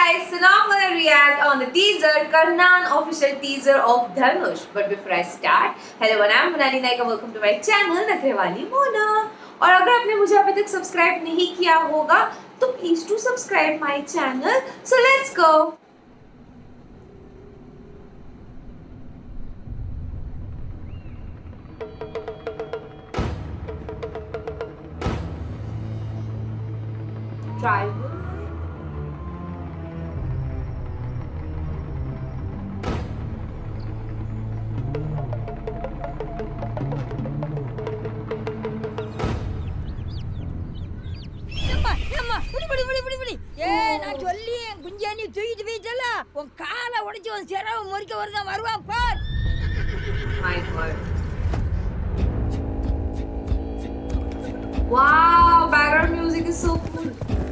guys, so now I'm gonna react on the teaser, Karnan official teaser of Dhanush. But before I start, hello and I'm Manali Naika, welcome to my channel नखरेवाली Mona. और अगर आपने मुझे अभी तक subscribe नहीं किया होगा तो please to subscribe my channel. So let's go. Tribal. நான் சொல்லி குஞ்சானி தூக்கிட்டு போயிட்டல உன் காலை உடைச்சு உன் சிரவ முறிக்க வருதான் வருவான் பார். My God. Wow, background music is so cool.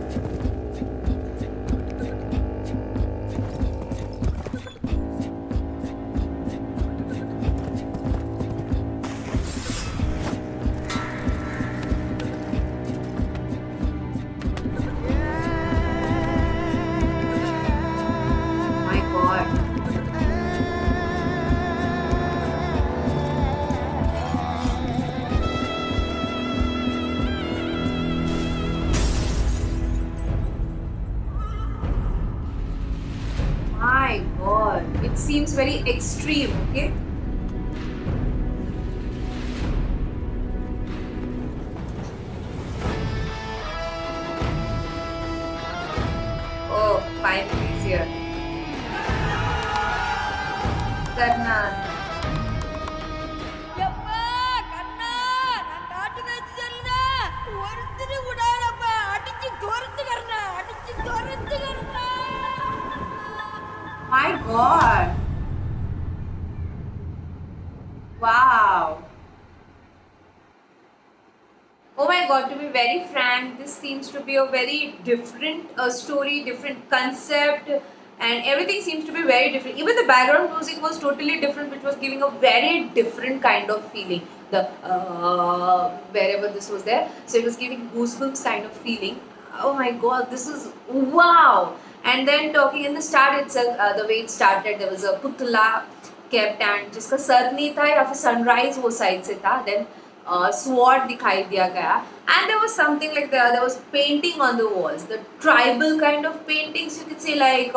My God. My God, it seems very extreme, okay? Oh, finally he's here. Karnan. எப்பா கண்ணா நான் காட்டு மேய்ச்சி சொல்லுதா ஒருத்தரு விடாதப்பா அடிச்சு துரத்து கண்ணா அடிச்சு துரத்து கண்ணா. My God. Wow. Oh my God, to be very frank, this seems to be a very different story, different concept, and everything seems to be very different. Even the background music was totally different, which was giving a very different kind of feeling. The wherever this was there, so it was giving goosebumps kind of feeling. Oh my God, this is wow! And then talking in the start itself, the way it started, there was a putla kept and जिसका सर नहीं था या फिर sunrise वो side से था. Then sword दिखाई दिया गया and there was something like there was painting on the walls, the tribal kind of paintings you could say, like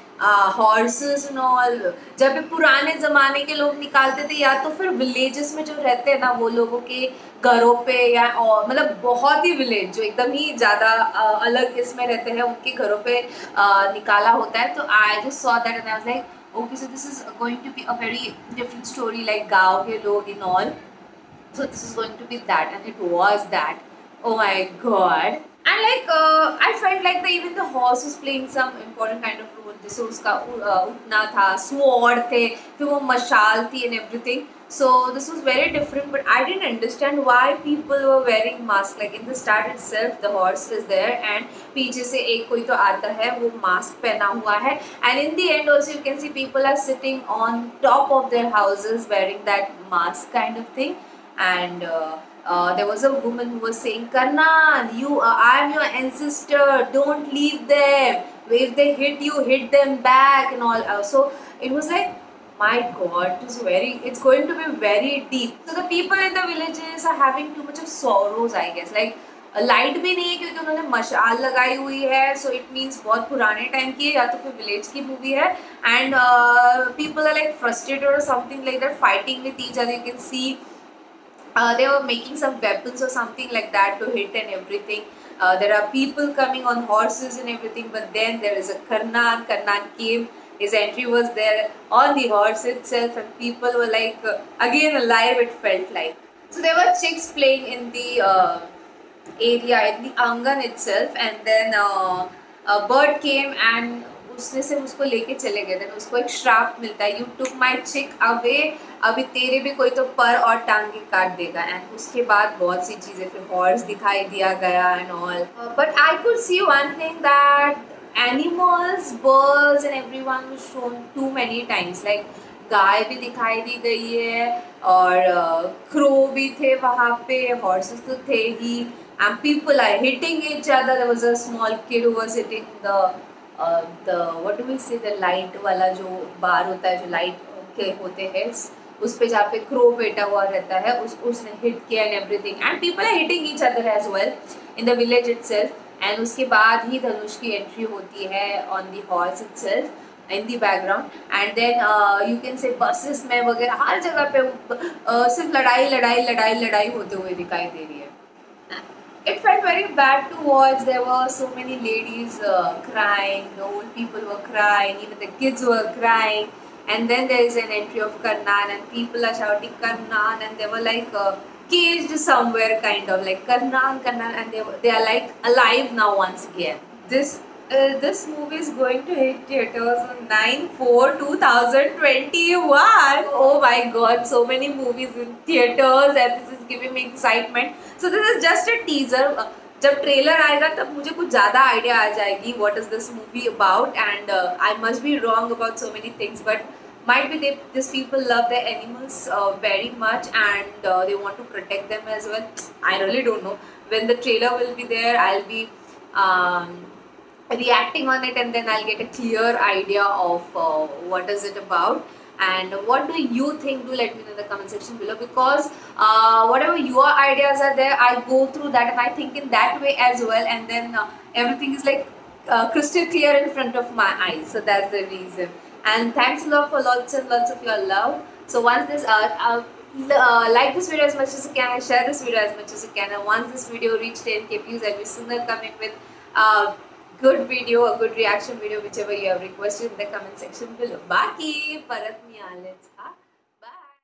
horses and all. जब भी पुराने ज़माने के लोग निकालते थे या तो फिर विलेजेस में जो रहते हैं ना वो लोगों के घरों पे या और मतलब बहुत ही विलेज जो एकदम ही ज़्यादा अलग इसमें रहते हैं उनके घरों पे निकाला होता है. तो I just saw that and I was like okay, so this is going to be a very different story, like गाँव के लोग in all. So this is going to be that, and it was that. Oh my God. And like I felt like even the horse was playing some important kind of role. जैसे उसका उठना था, sword थे, फिर वो मशाल थी and everything. So this was very different, but I didn't understand why people were wearing masks. Like in the start itself, the horse is there and पीछे से एक कोई तो आता है वो mask पहना हुआ है. And in the end also you can see people are sitting on top of their houses wearing that mask kind of thing. And there was a woman who was saying, Karnan, I am your ancestor, don't leave them, if they hit you, hit them back and all. So it was like, my God, it's going to be very deep. So the people in the villages are having too much of sorrows, I guess. Like light भी नहीं है क्योंकि उन्होंने मशाल लगाई हुई है. So it means बहुत पुराने टाइम की है या तो फिर विलेज की मूवी है. And people are like frustrated और something like that, fighting with each other. You can see they were making some weapons or something like that to hit and everything. There are people coming on horses and everything, but then there is a Karnan came, his entry was there on the horse itself and people were like again alive, it felt like. So there were chicks playing in the area, in the angan itself, and then a bird came and उसने सिर्फ उसको लेके चले गए. Then उसको एक श्राप मिलता है, यू टुक माई चिक अवे, अभी तेरे भी कोई तो पर और टांगे काट देगा. एंड उसके बाद बहुत सी चीज़ें, फिर हॉर्स दिखाई दिया गया and all. But I could see one thing that animals, birds and everyone was shown too many times. Like गाय भी दिखाई दी गई है और क्रो भी थे वहाँ पे, हॉर्सेस तो थे ही. And people are hitting each other. There was a small kid who was hitting the the what do we say, the light वाला जो बार होता है, जो लाइट के होते हैं, उस पे जहाँ पे क्रो बैठा हुआ रहता है, उसने हिट किया and everything, and people are hitting each other as well in the village itself. And उसके बाद ही धनुष की एंट्री होती है on the horse itself in the background, and then you can say buses में वगैरह हर जगह पे सिर्फ लड़ाई लड़ाई लड़ाई लड़ाई होते हुए दिखाई दे रही है। It felt very bad to watch. There were so many ladies crying, the old people were crying, even the kids were crying. And then there is an entry of Karnan, and people are shouting Karnan, and they were like caged somewhere, kind of like Karnan, Karnan, and they are like alive now once again. This movie is going to hit theaters on 9/4/2021. Oh my God, so many movies in theaters, and this is giving me excitement. So this is just a teaser. जब trailer आएगा तब मुझे कुछ ज़्यादा idea आ जाएगी what is this movie about, and I must be wrong about so many things, but might be these people love their animals very much, and they want to protect them as well. I really don't know. When the trailer will be there, I'll be reacting on it, and then I'll get a clear idea of what is it about. And what do you think? Do let me know in the comment section below, because whatever your ideas are there, I go through that and I think in that way as well, and then everything is like crystal clear in front of my eyes. So that's the reason. And thanks a lot for lots and lots of your love. So once this like this video as much as you can, and share this video as much as you can, and once this video reach 10k views, I'll be sooner coming with good video, a good reaction video, whichever you have requested in the comment section below. Baki, Parat Let's